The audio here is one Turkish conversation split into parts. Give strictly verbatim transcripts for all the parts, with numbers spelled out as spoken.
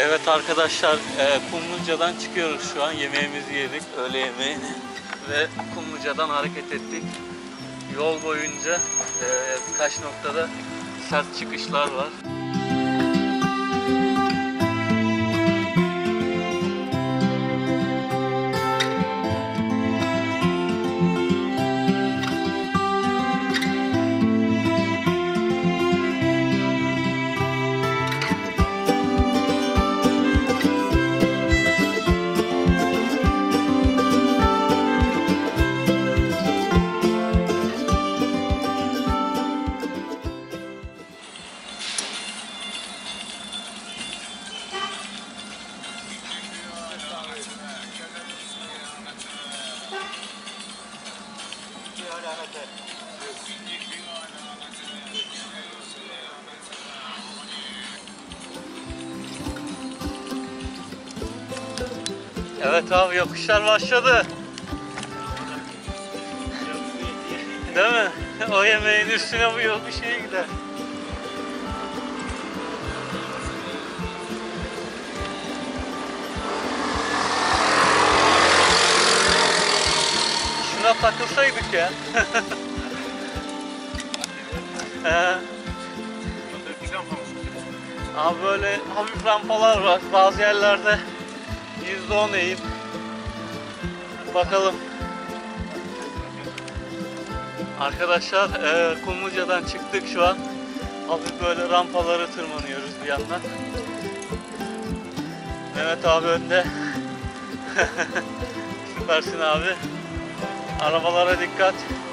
Evet arkadaşlar, e, Kumluca'dan çıkıyoruz şu an. Yemeğimizi yedik, öğle yemeğini. Ve Kumluca'dan hareket ettik. Yol boyunca e, birkaç noktada sert çıkışlar var. Evet abi, yokuşlar başladı. Değil mi? O yemeğin üstüne bu yokuş iyi gider. Şuna takılsaydık ya. Ee, abi böyle hafif rampalar var. Bazı yerlerde yüzde on eğim. Bakalım. Arkadaşlar e, Kumluca'dan çıktık şu an. Hafif böyle rampaları tırmanıyoruz bir yandan. Mehmet abi önde. Süpersin abi. Arabalara dikkat.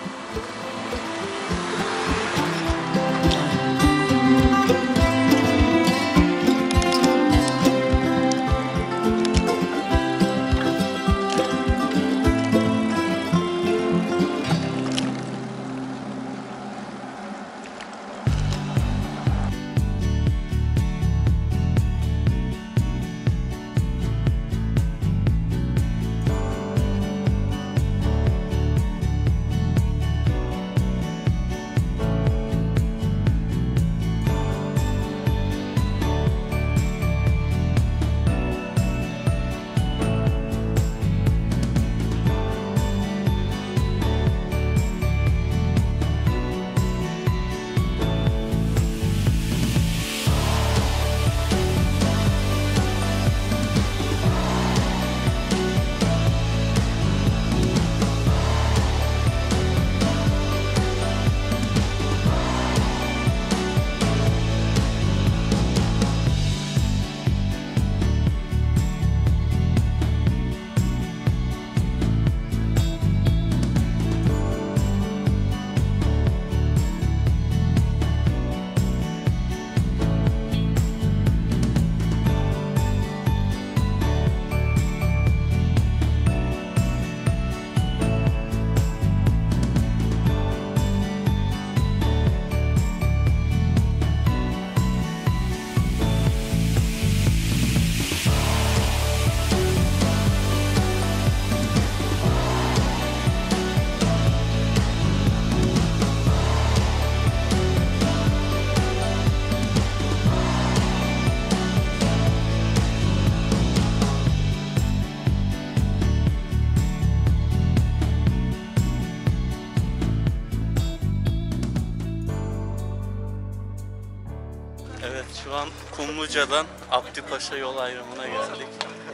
Evet, şu an Kumluca'dan Abdipaşa yol ayrımına geldik.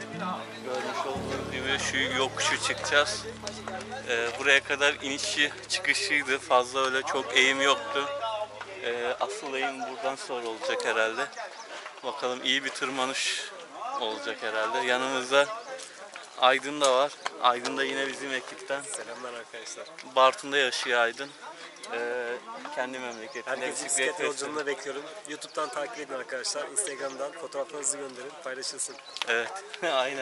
Görmüş olduğunuz gibi şu yokuşu çıkacağız. Ee, buraya kadar inişi çıkışıydı. Fazla öyle çok eğim yoktu. Ee, asıl eğim buradan sonra olacak herhalde. Bakalım, iyi bir tırmanış olacak herhalde. Yanımızda Aydın da var. Aydın da yine bizim ekipten. Selamlar arkadaşlar. Bartın'da yaşıyor Aydın. Ee, kendi memleketinde. Herkesi bisiklet yolculuğuna bekliyorum. YouTube'dan takip edin arkadaşlar. Instagram'dan fotoğraflarınızı gönderin, paylaşılsın. Evet, aynen.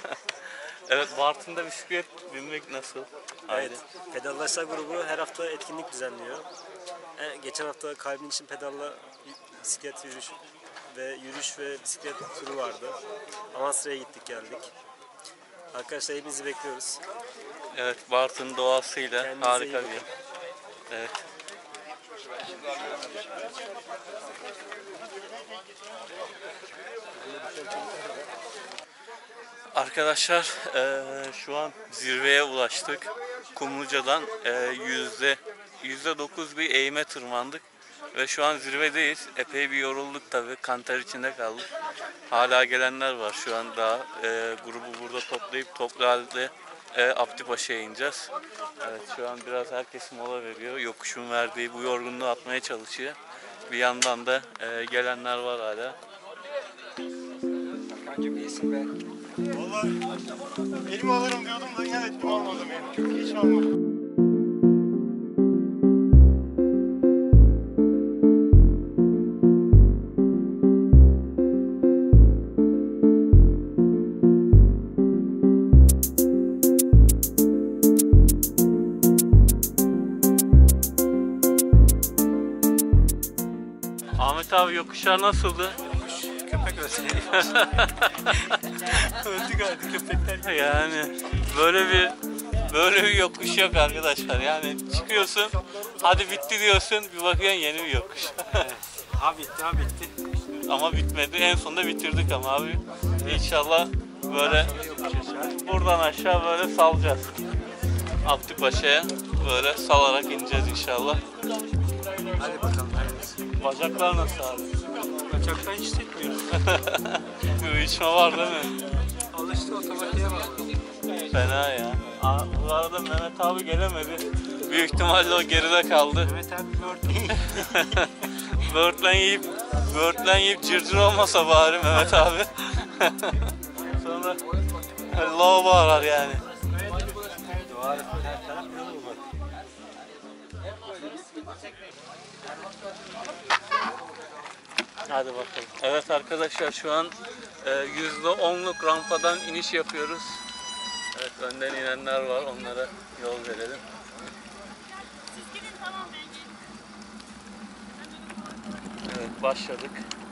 Evet, Bartın'da bisiklet binmek nasıl? Evet, Pedallaşlar grubu her hafta etkinlik düzenliyor. E, geçen hafta Kalbin için pedalla bisiklet yürüyüş ve yürüyüş ve bisiklet turu vardı. Amasra'ya gittik geldik. Arkadaşlar hepinizi bekliyoruz. Evet, Bartın doğasıyla Kendinize harika iyi bir yer. Evet. Arkadaşlar eee, şu an zirveye ulaştık. Kumluca'dan eee, yüzde yüzde dokuz bir eğime tırmandık ve şu an zirvedeyiz. Epey bir yorulduk tabii. Kanter içinde kaldık. Hala gelenler var. Şu an daha eee, grubu burada toplayıp toplu halde eee, Abdipaşa'ya ineceğiz. Evet, şu an biraz herkes mola veriyor. Yokuşun verdiği bu yorgunluğu atmaya çalışıyor. Bir yandan da eee, gelenler var hala. Kancım iyisin be. Vallahi elimi alırım diyordum da yine ettim almadım yani. Çok hiç almadım. Ahmet abi yokuşlar nasıldı? Köpek ötesi. Öldük artık köpekler. Yani böyle bir böyle bir yokuş yok arkadaşlar. Yani çıkıyorsun, hadi bitti diyorsun, bir bakıyorsun yeni bir yokuş. Ha bitti ha bitti. Ama bitmedi. En sonunda bitirdik ama abi. İnşallah böyle buradan aşağı böyle salacağız. Abdipaşa'ya böyle salarak ineceğiz inşallah. Hadi bakalım hayırlısı. Bacaklar nasıl abi? Kaçaktan hiç hissetmiyorum. Bir uyuşma var değil mi? Alıştı otomatiğe bak. Fena ya. Aa, bu arada Mehmet abi gelemedi. Büyük ihtimalle o geride kaldı. Mehmet abi gördüm. Böğürtlen yiyip, böğürtlen yiyip cırcır olmasa bari Mehmet abi. Sonra lavabo arar yani. Dua et, her taraf yol olur. Hadi bakalım. Evet arkadaşlar şu an e, yüzde onluk rampadan iniş yapıyoruz. Evet, önden inenler var, onlara yol verelim. Evet, başladık.